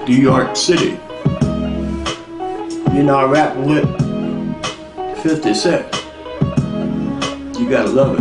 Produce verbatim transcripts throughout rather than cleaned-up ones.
New York City. You know, I rap with fifty cent. You gotta love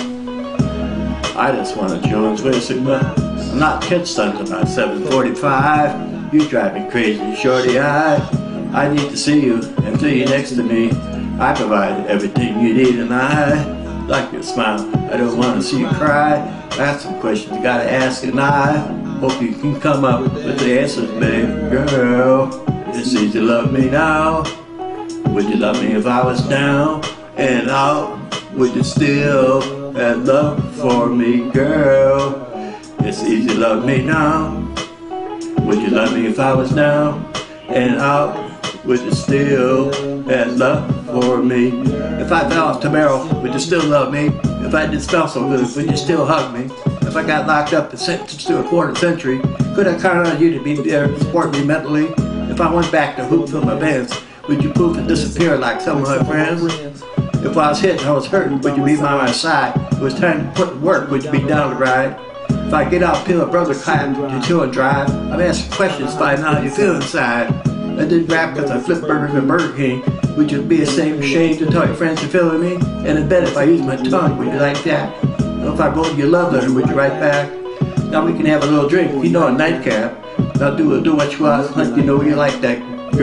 it. I just wanna join Twitter Sigma. I'm not catch stunting about seven forty-five. You drive me crazy, shorty. I I need to see you and feel you next to me. I provide everything you need, and I like your smile. I don't want to see you cry. I have some questions you gotta ask, and I hope you can come up with the answers, babe. Girl, it's easy to love me now. Would you love me if I was down and out? Would you still have love for me, girl? It's easy to love me now. Would you love me if I was down and out? Would you still have love for me? If I fell off tomorrow, would you still love me? If I didn't smell so good, would you still hug me? If I got locked up and sentenced to a quarter century, could I count on you to be there to support me mentally? If I went back to hoop for my bands, would you poof and disappear like some of my friends? If I was hit and I was hurt, would you be by my side? If it was time to put to work, would you be down to ride? If I get out, peel a brother clap, would you chill and drive? I'm asking questions, find out how you feel inside. I did rap because I flipped burgers at Burger King. Would you be ashamed, ashamed to tell your friends you're feeling me? And in bed, if I use my tongue, would you like that? If I wrote your love letter, would you write back? Now we can have a little drink, you know, a nightcap. Now do do what you want, like you know you like that,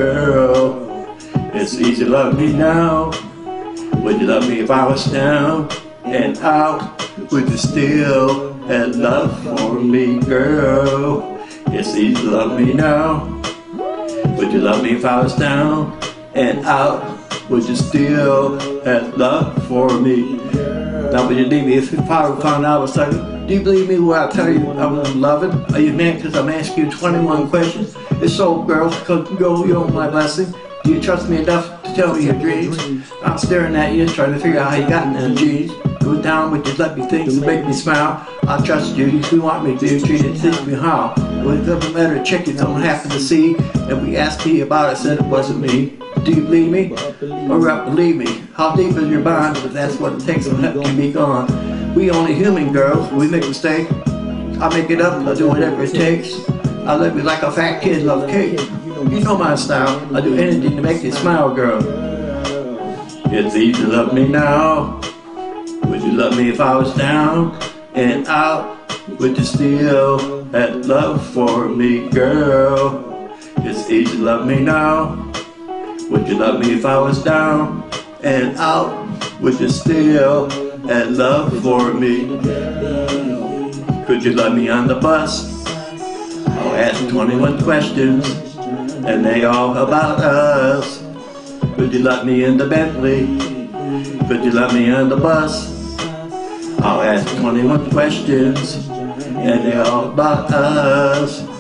girl. It's easy to love me now. Would you love me if I was down and out? Would you still have love for me, girl? It's easy to love me now. Would you love me if I was down and out? Would you still have love for me? Now would you leave me if I found out I was talking? Do you believe me when I tell you I'm loving? Are you mad because I'm asking you twenty-one questions? It's so, girls, because go, you're my blessing. Do you trust me enough to tell me your dreams? I'm staring at you trying to figure out how you got in them jeans. Go down, would you let me think and make me smile? I trust you, you want me to be treated, teach me how. When it doesn't matter, check it, don't happen to see. And we asked me about it, said it wasn't me. Do you believe me? Or up, believe me? How deep is your bond? But that's what it takes, and that can be gone. We only human, girls, we make mistakes. I make it up, I do whatever it takes. I love you like a fat kid love cake. You know my style, I do anything to make you smile, girl. It's easy to love me now. Would you love me if I was down and out? Would you still have love for me, girl? It's easy to love me now. Would you love me if I was down and out? Would you still have love for me? Could you love me on the bus? I'll ask twenty-one questions, and they all about us. Could you love me in the Bentley? Could you love me on the bus? I'll ask twenty-one questions, and they're all about us.